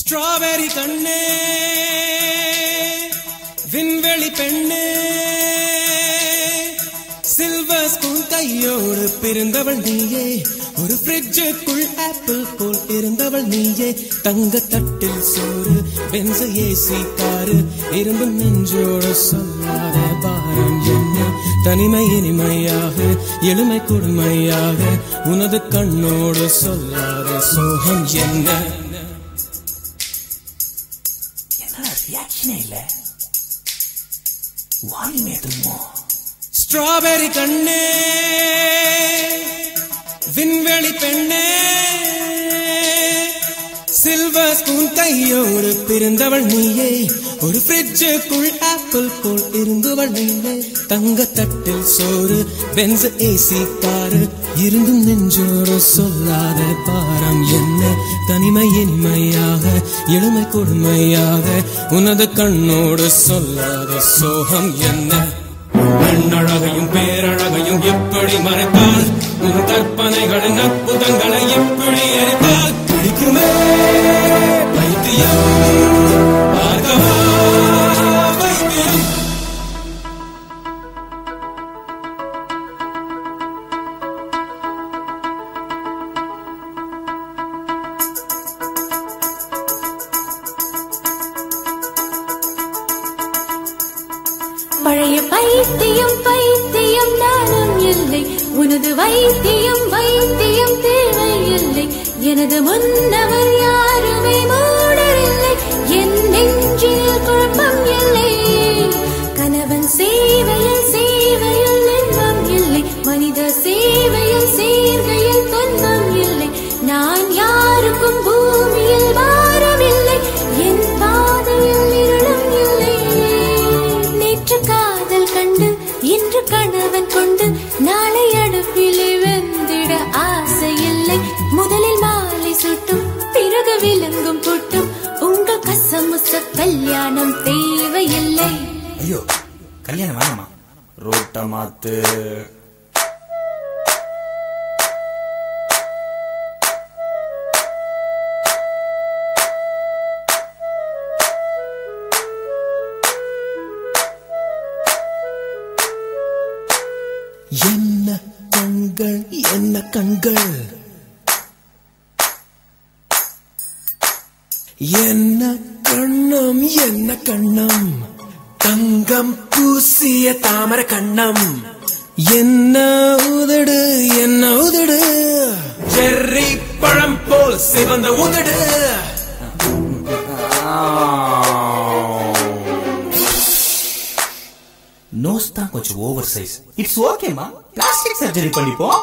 Strawberry கண்ணே விண்வெளி பெண்ணே சில்வர் ஸ்பூன் கையோடு பிறந்தவள் நீயே ஒரு ஃப்ரிட்ஜுக்குள் ஆப்பிள் போல் இருந்தவள் நீயே தங்க தட்டில் சோறு பென்ச ஏசி காரு இரும்பு நெஞ்சோடு சொல்லாத பாரம் என்ன தனிமை இனிமையாக எளிமை கொடுமையாக உனது கண்ணோடு சொல்லாத சோகம் என்ன ரியாக்ஷனே இல்ல வாயுமே தும்மோ ஸ்ட்ராபெரி கண்ணே விண்வெளி பெண்ணே சில்வர் ஸ்பூன் கையோடு பிறந்தவள் நீயே ஒரு ஃப்ரிட்ஜுக்குள் ஆப்பிள் போல் இருந்தவள் நீயே தங்க தட்டில் சோறு பென்ஸ் ஏசி காரு இருந்தும் நெஞ்சோடு சொல்லாத பாரம் என்ன தனிமை இனிமையாக எளிமை கொடுமையாக உனது கண்ணோடு சொல்லாத சோகம் என்ன பெண்ணழகையும் பேரழகையும் எப்படி மறைத்தால் உன் கற்பனைகளின் அற்புதங்களை எப்படி எரித்தால் பிடிக்குமே பைத்தியம் பார்க்கவா பைத்தியம் பழைய பைத்தியம் பைத்தியம் நானும் இல்லை உனது வைத்தியம் வைத்தியம் தேவையில்லை எனது முன்னவர் யாருமே மூடரில்லை என் நெஞ்சில் குழப்பம் இல்லை கணவன் சேவையில் சேவையில் இன்பம் இல்லை மனித சேவையில் சேர்கையில் துன்பம் இல்லை நான் யாருக்கும் பூமியில் வாரமில்லை என் பாதையில் இருளும் இல்லை நேற்று காதல் கண்டு இன்று கணவன் கொண்டு நாளை அடுப்பிலே வெந்திட ஆசை இல்லை முதலில் மாலை சுட்டும் பிறகு விலங்கும் புட்டும் உங்கள் கசமுச கல்யாணம் தேவையில்லை. ஐயோ கல்யாணம் வேணாமா ரோட்ட மாத்து என்ன கண்கள் என்ன கண்கள் என்ன கண்ணம் என்ன கண்ணம் தங்கம் பூசிய தாமர கண்ணம் என்ன உதடு என்ன உதடு செர்ரி பழம் போல் சிவந்த உதடு நோஸ் தான் கொஞ்சம் ஓவர் சைஸ் இட்ஸ் ஓகேமா பிளாஸ்டிக் சர்ஜரி பண்ணிப்போம்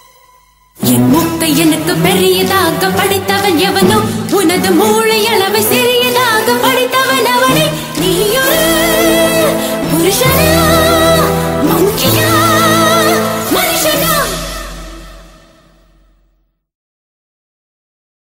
எனக்கு பெரியதாக படித்தவன் எவனோ உனது மூளை அளவை